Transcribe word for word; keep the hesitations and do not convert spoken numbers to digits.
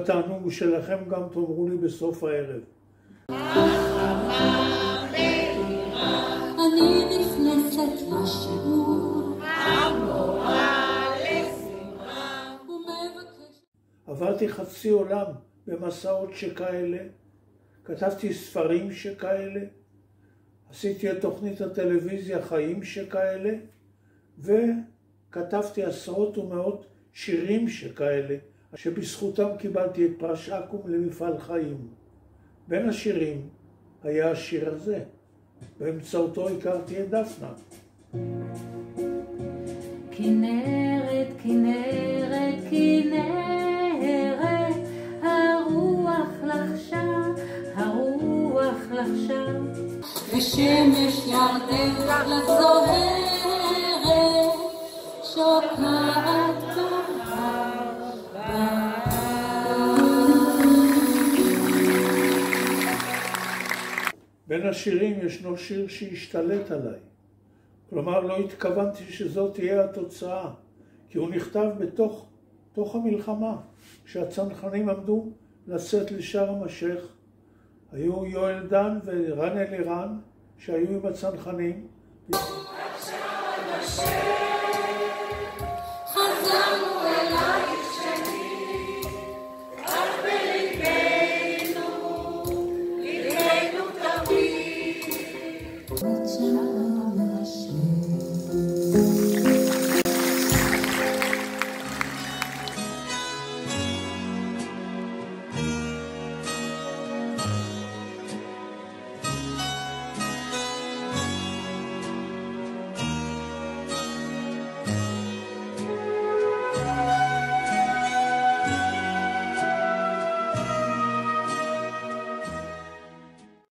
ובתענוג שלכם גם תאמרו לי בסוף הערב. אני נכנסת לשיעור, המורה לשמחה ומבקש. עברתי חצי עולם במסעות שכאלה, כתבתי ספרים שכאלה, עשיתי את תוכנית הטלוויזיה חיים שכאלה, וכתבתי עשרות ומאות שירים שכאלה, שבזכותם קיבלתי את פרס אקו"ם למפעל חיים. בין השירים היה השיר הזה, באמצעותו הכרתי את דפנה. כנרת, כנרת, כנרת, הרוח לחשה, הרוח לחשה, ושמש ירדן לזוהרת, שוקעת בהר. בין השירים ישנו שיר שהשתלט עליי. כלומר, לא התכוונתי שזאת תהיה התוצאה, כי הוא נכתב בתוך תוך המלחמה, כשהצנחנים עמדו לצאת לשארם א-שייח. היו יואל דן ורן אלירן שהיו עם הצנחנים.